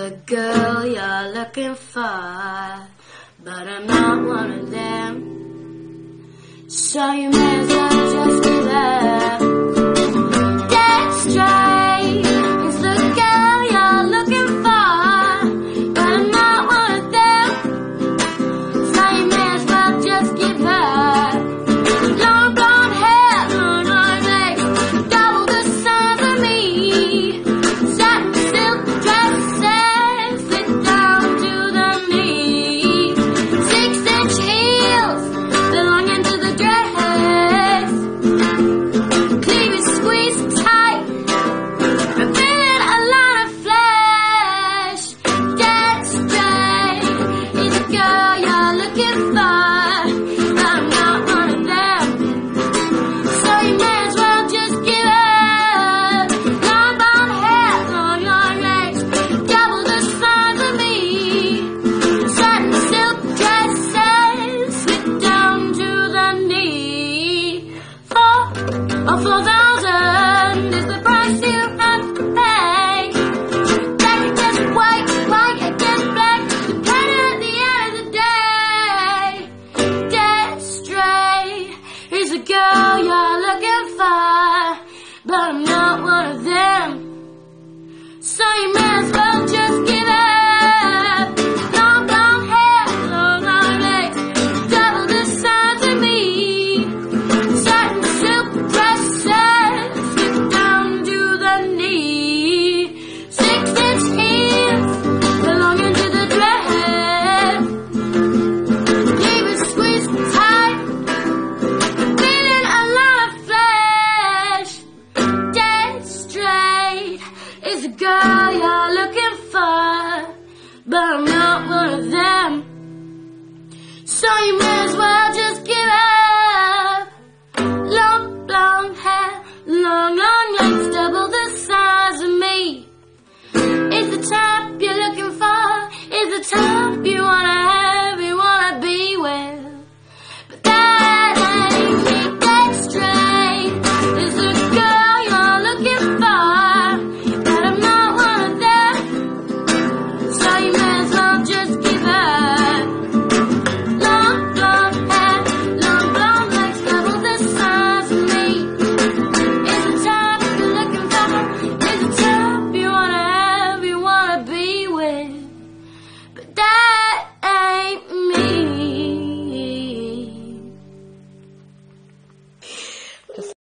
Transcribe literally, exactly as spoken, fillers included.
the girl you're looking for, but I'm not one of them. So you may as well just give up. Dead straight is the girl you're looking for, but I'm not one of them. So you may as well just give up. Long blonde hair, long long legs, double the size of me. Satin silk dresses fit down to the knee. Six inch heels belonging to the dress. Cleavage squeezed tight, revealing a lot of flesh. Dead straight is the girl you're looking for, but I'm not one of them. So you may as well just give up. Long blonde hair, long long legs, double the size of me. Satin silk dresses fit down to the knee. Four or four thousand is the price you have to pay. Black against white, white against black, depending at the end of the day. Dead straight is the girl you're looking for, but I'm not one of them. So you may as well just give up. Long blonde hair, long long legs, double the size of me. Satin silk dresses fit down to the knee. Six inch heels belonging to the dress. Cleavage squeezed tight, revealing a lot of flesh. Dead straight is the girl you're looking for, but I'm not one of them. So you may